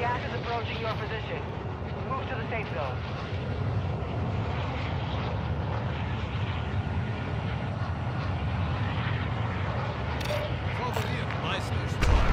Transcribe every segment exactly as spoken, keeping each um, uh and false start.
Gas is approaching your position. Move to the safe zone. Over here, Meister's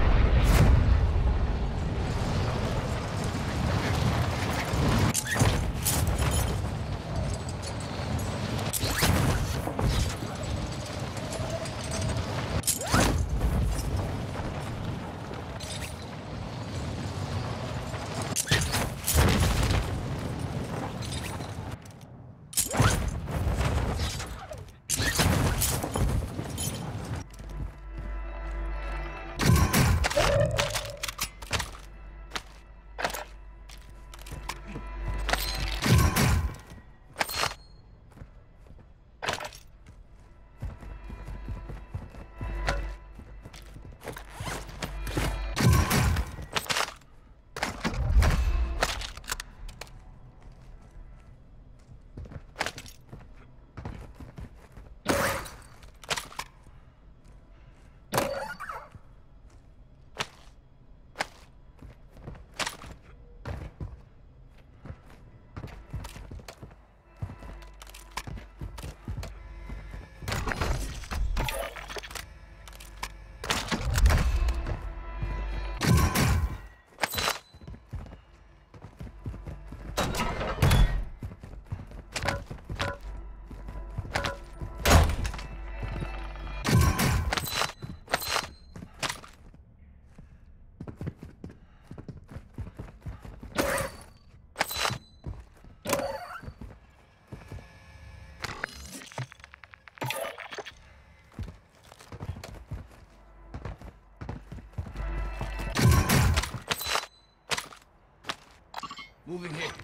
moving here.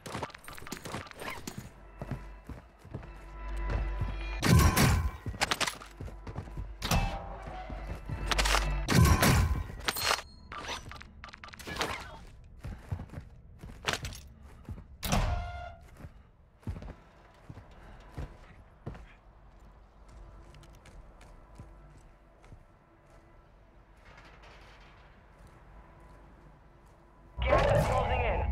Gas is closing in.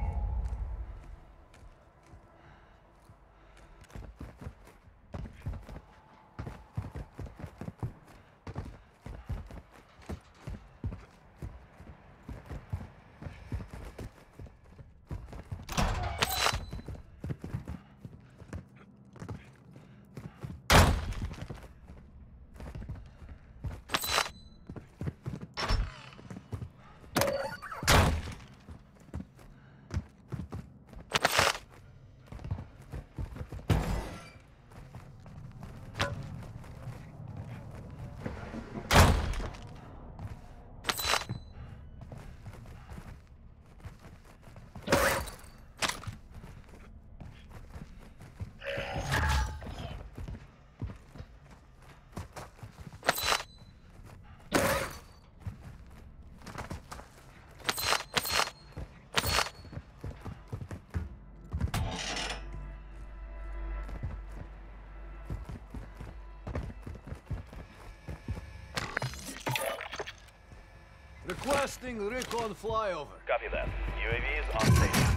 Requesting recon flyover. Copy that. U A V is on station.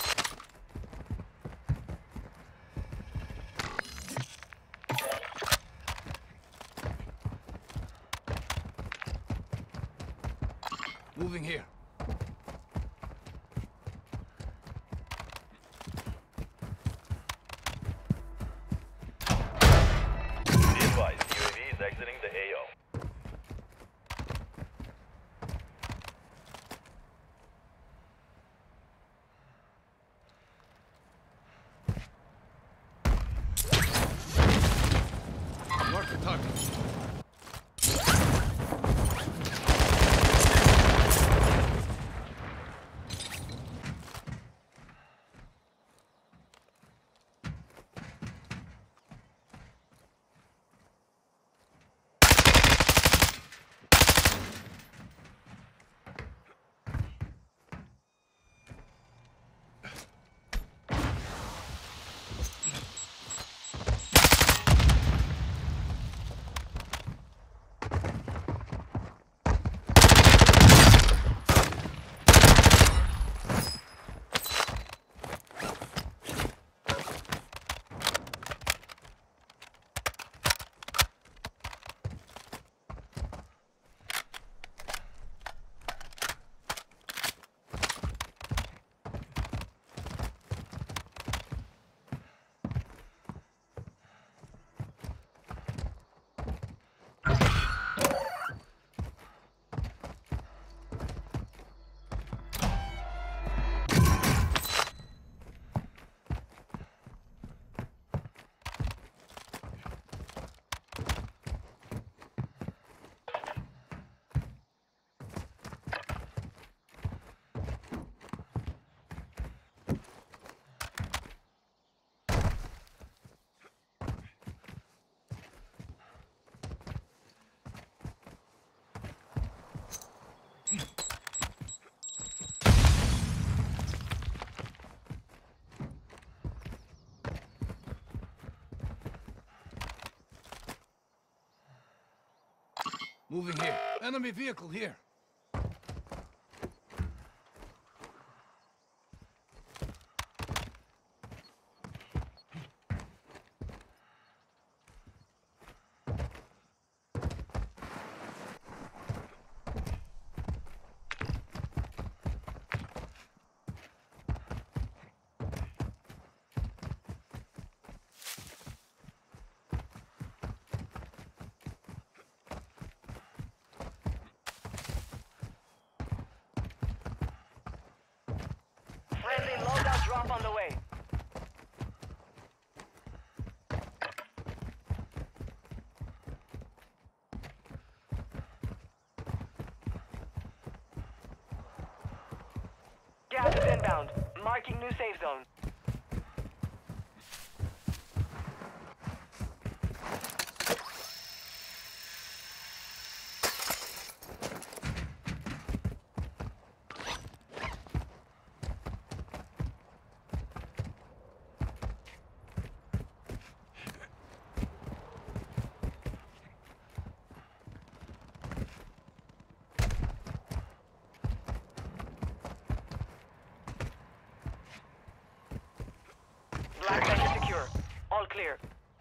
Moving here. Be advised, U A V is exiting the A O. Moving here. Enemy vehicle here. Friendly loadout drop on the way. Gas is inbound. Marking new safe zone. Black bench secure. All clear.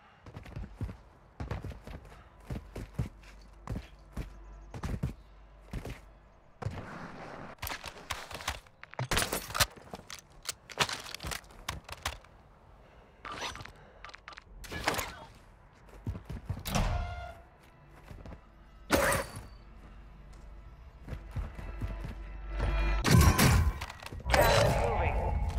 Gas is moving.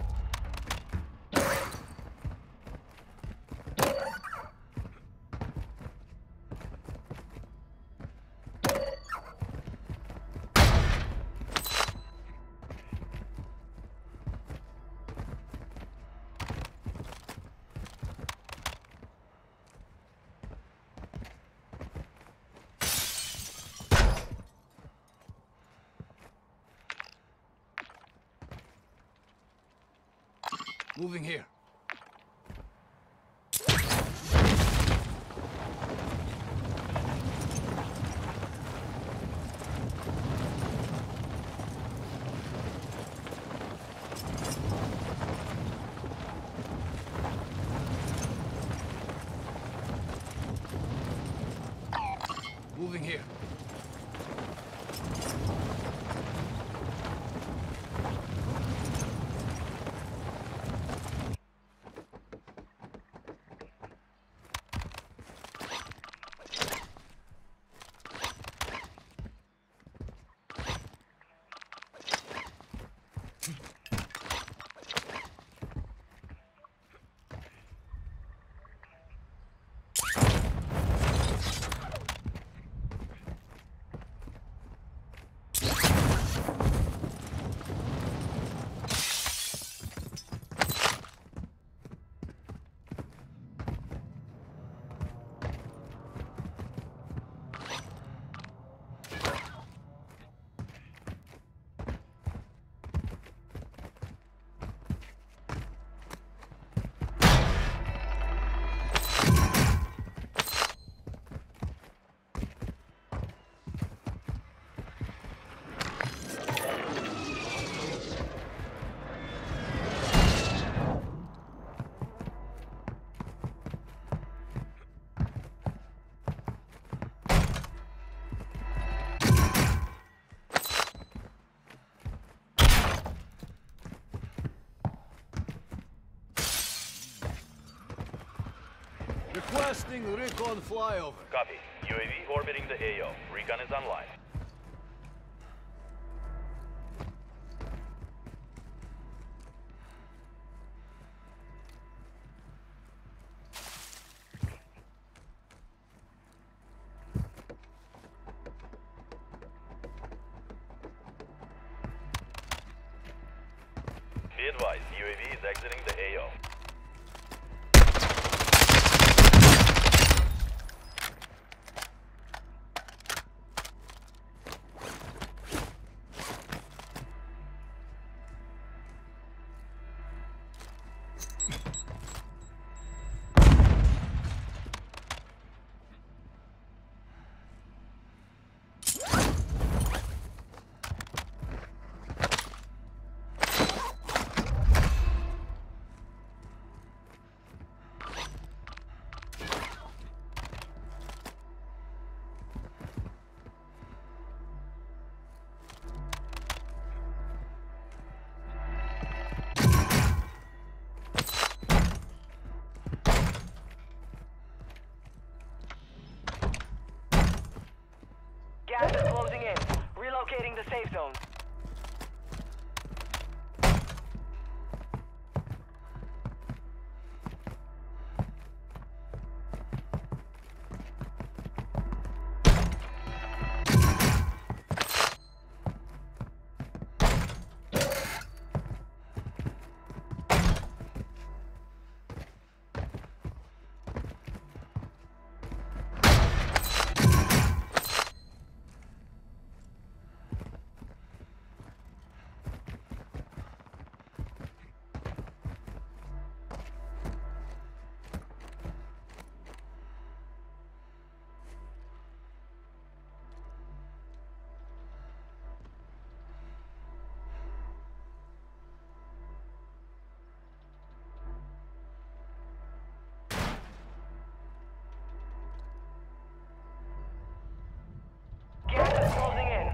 Moving here. Moving here. Requesting recon flyover. Copy. U A V orbiting the A O. Recon is online. Be advised, U A V is exiting the A O. Relocating the safe zone. Gas is closing in.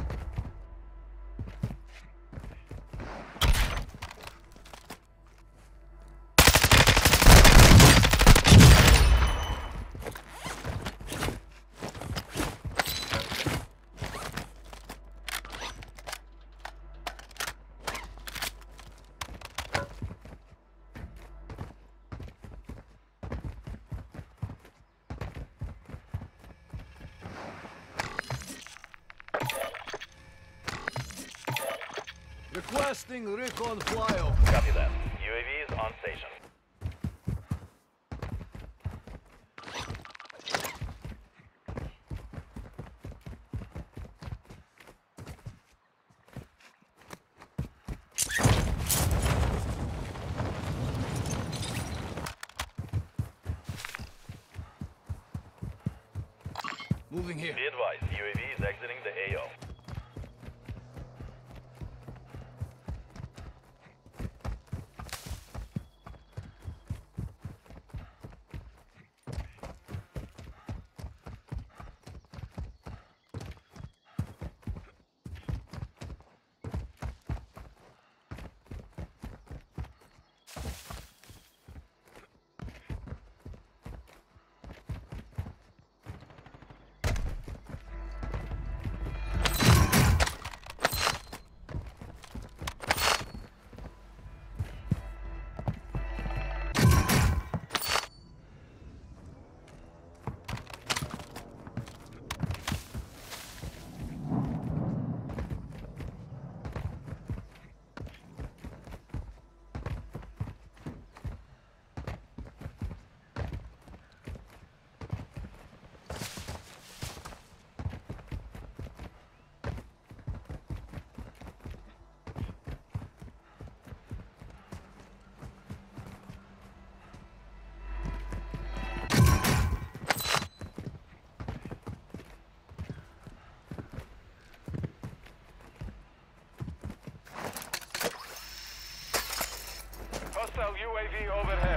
Requesting recon flyover. Copy that. U A V is on station. Moving here. Be advised, U A V is exiting the A O. Hostile U A V overhead.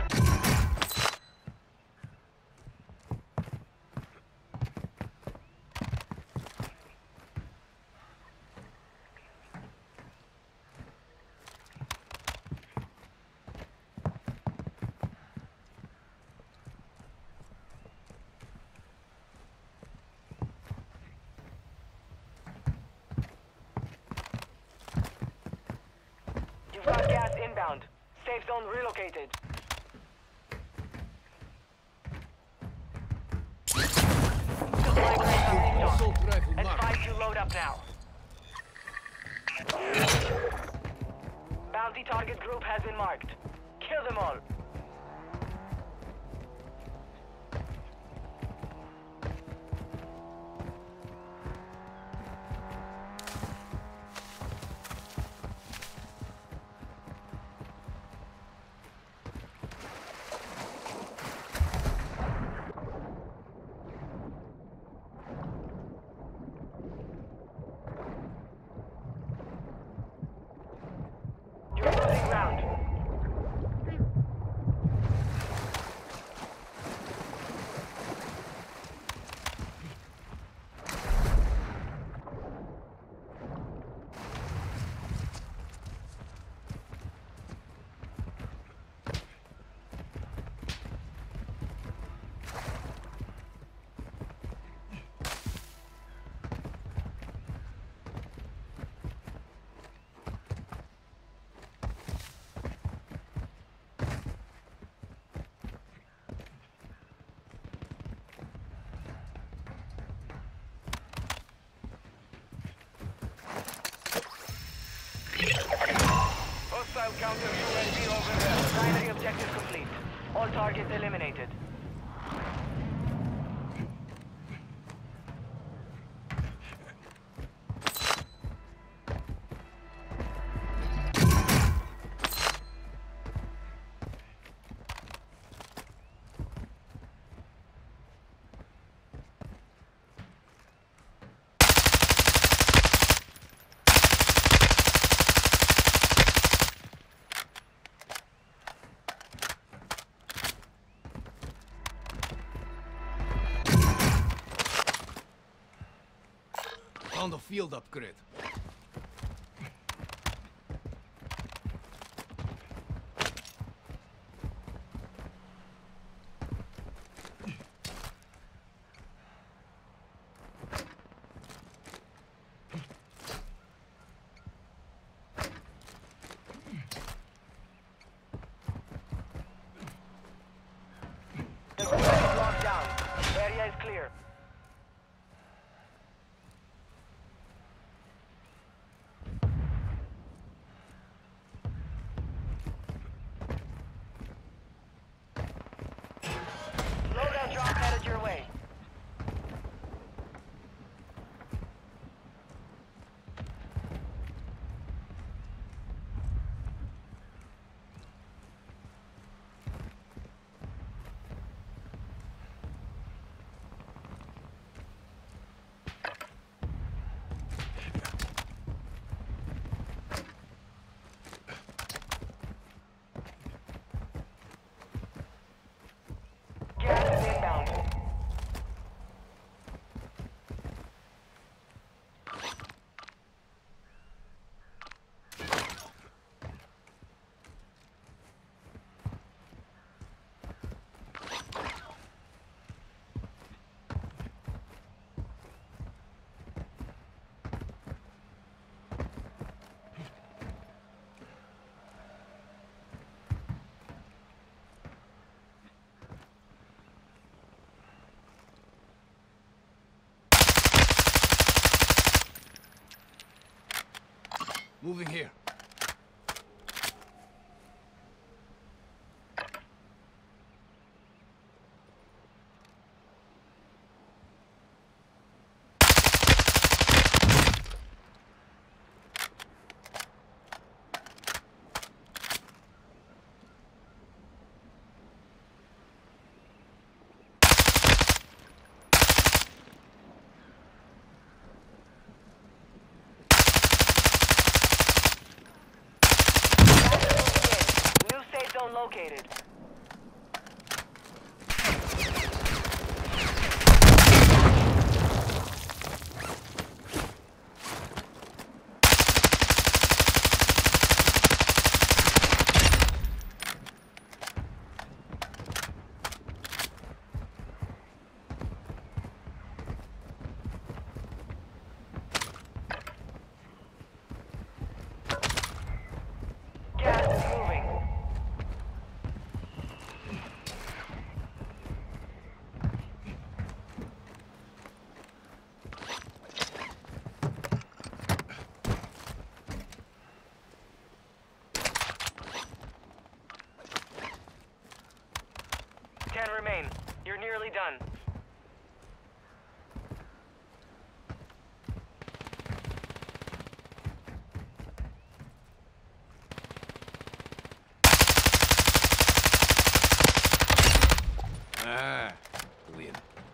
You've got gas inbound. Safe zone relocated. Supply crates are restocked. Assault rifle marked. Advise you load up now. Bounty target group has been marked. Kill them all. You're losing ground. hostile counter U A V over there. Primary objective complete. All targets eliminated. Found a field upgrade. The room is locked down. Area is clear. Loadout drop headed your way. Gas is inbound. Moving here. New safe zone located. Gas is moving. Ten remain. You're nearly done. Ah, win.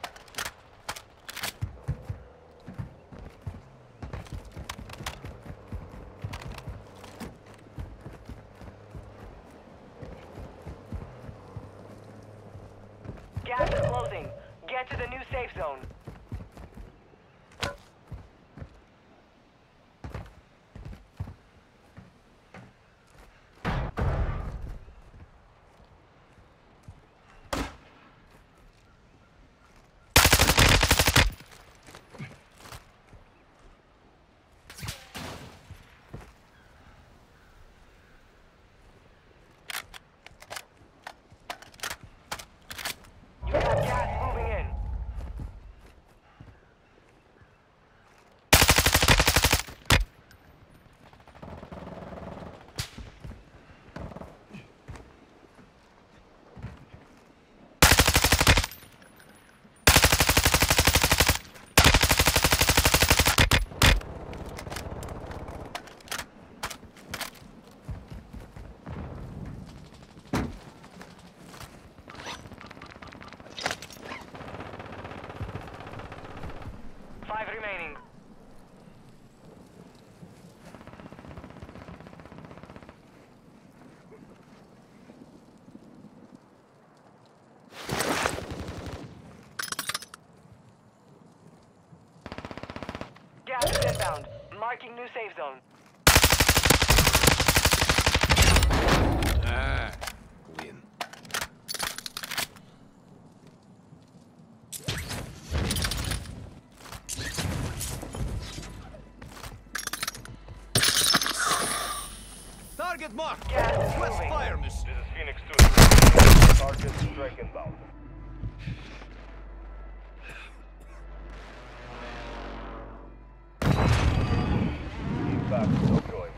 Gas is closing. Get to the new safe zone. You have gas moving in. remaining. Gas is inbound. Marking new safe zone. Ah, win. Target marked. Gas is West moving. fire mission. This is Phoenix two. Target strike inbound. Back deployed.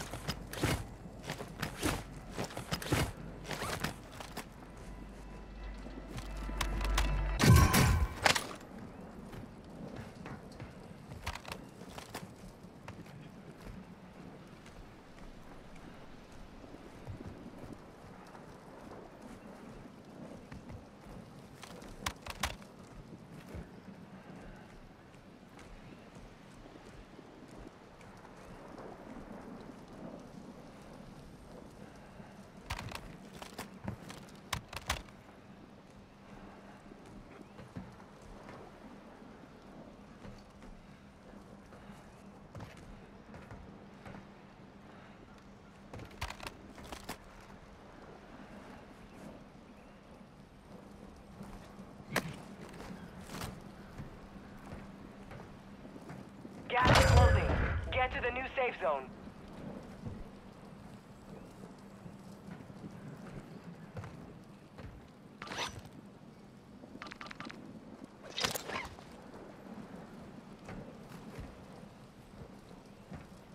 Gas is closing. Get to the new safe zone.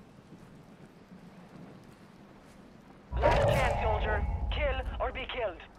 Last chance, soldier. Kill or be killed.